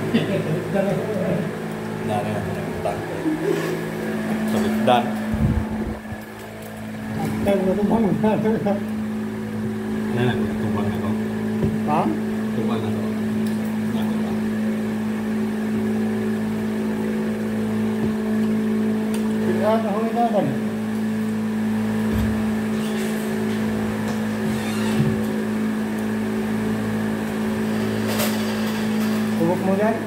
Dari utang. Sabitdan. Tayo tubang na. Nah, tubang na to. Ha? Tubang na to. Kaya ako inaban. Tubok mo dyan?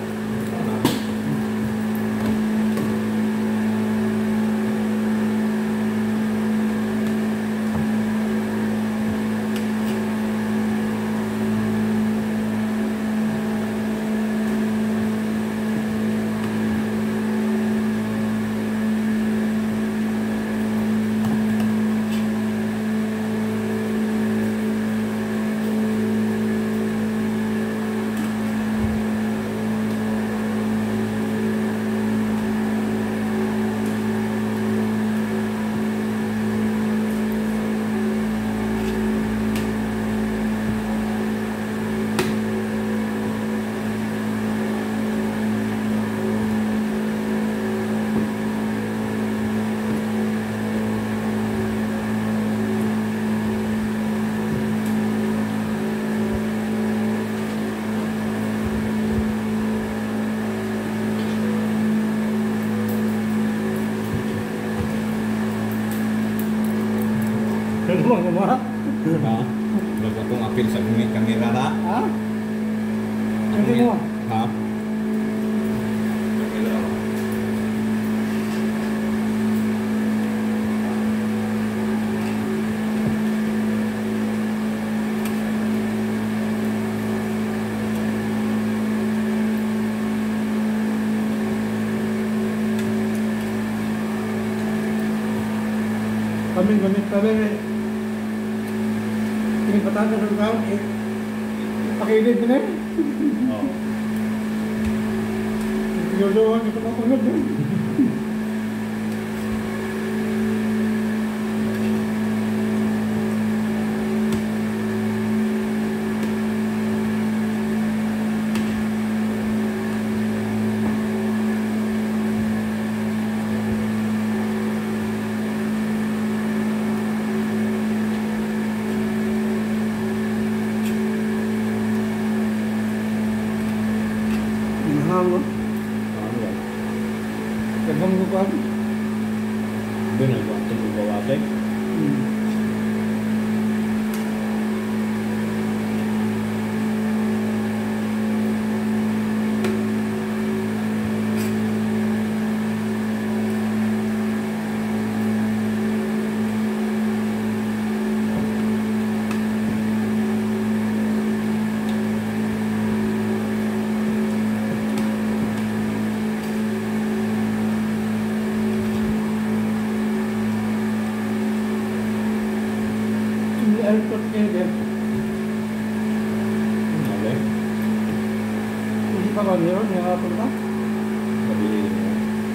Ano mo? Ha? Bago akong apil sa kamera na. Ha? Hindi mo? Ha? Kami ini petanda ng taon pakilid din eh. Oo. Yodoan ito na punod din. Mahal. Kagam ko pa. Doon ang waktu bawatek. Airport kayo din. Okay. Hindi pa ba meron yung airport na? Sabihin mo.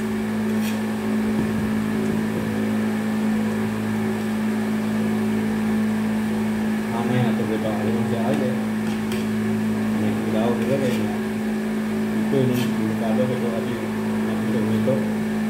Mamaya na ito ba alam siya ay eh. May kudaw nila rin. Ito yung delikado ko ito kasi nakita mo ito.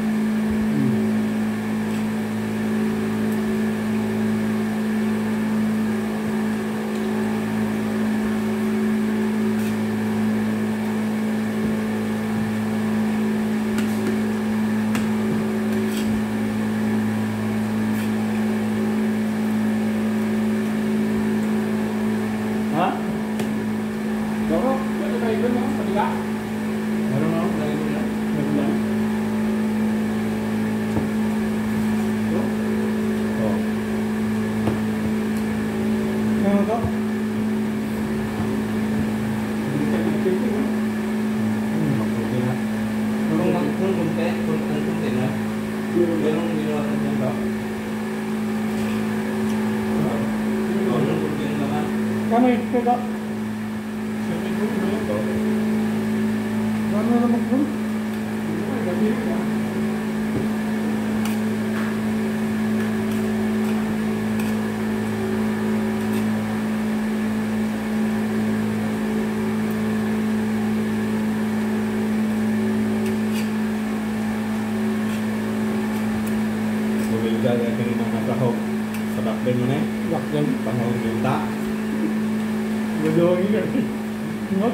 Ha? Doko, ano kayo doon no? Paliga? Meron ako, lagi ko lang. Meron lang. Oo. Meron to? Hindi ka nagpipig no? Mabuti na. Kung kunti na. Ganun ginawa ka dyan ba? Ganun kunti naman. Kano yung pega? Ito. Kano na mag-room? Giặc dân. Bằng hồn dùng tá. Vừa vừa nghĩ là ngất.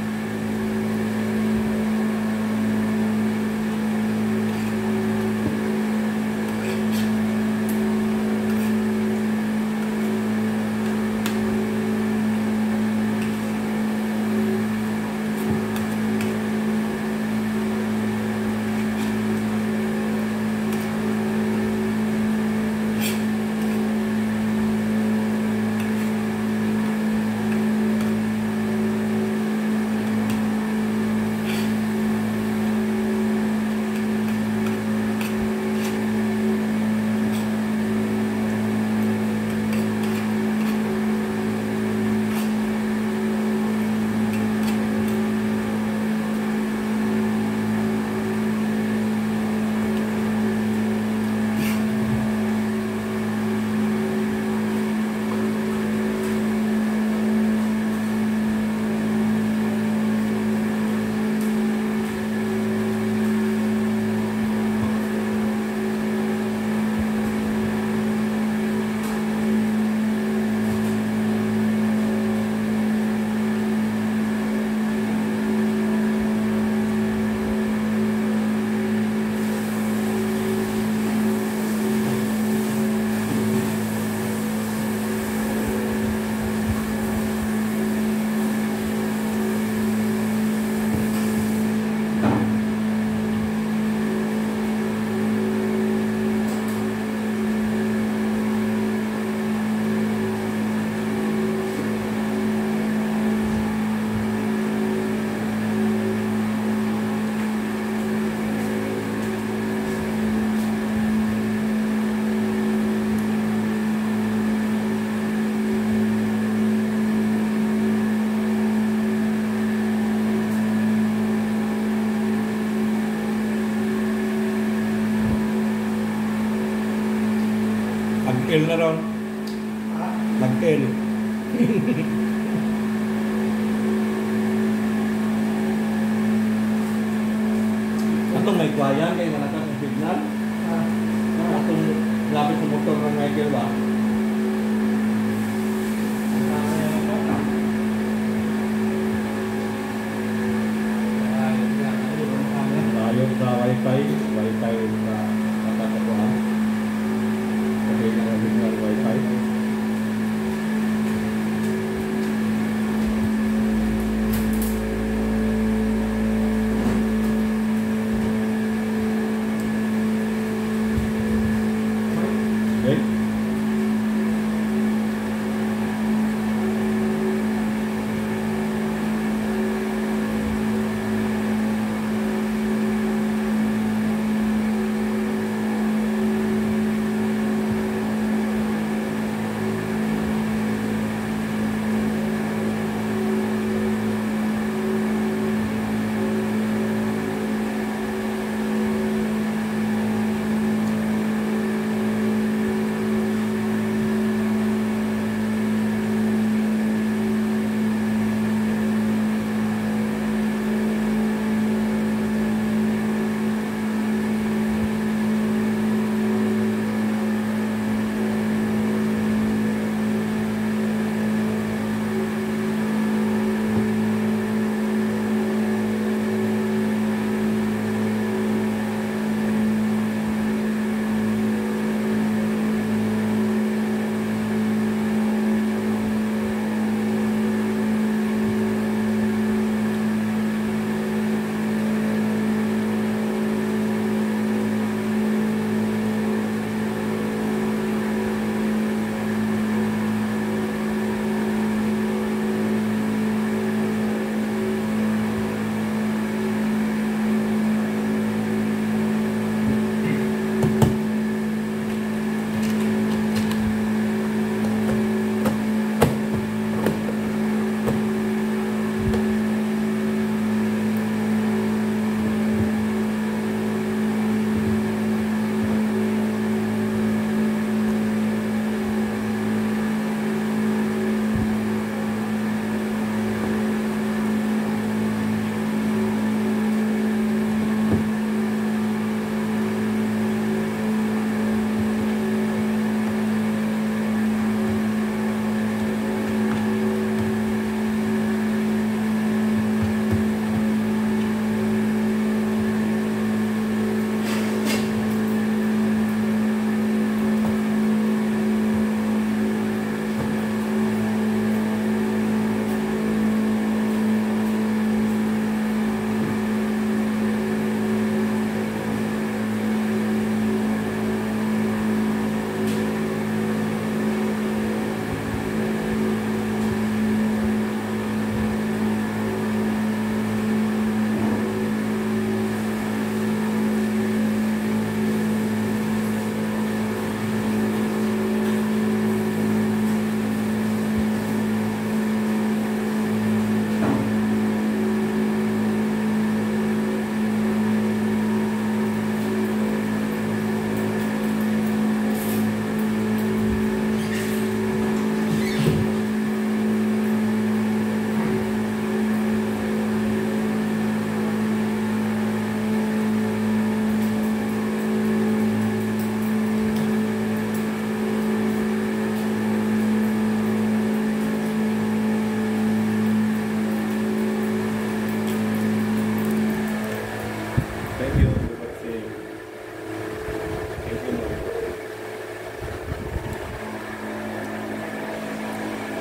Nagkel na ron. Nagkel. Atong may kwayan kay wala kang signal. Atong lapit sa motor ng Michael ba? Layo sa wifi sa katatapuan. Kasi naka-signal wifi. Okay. Thank you.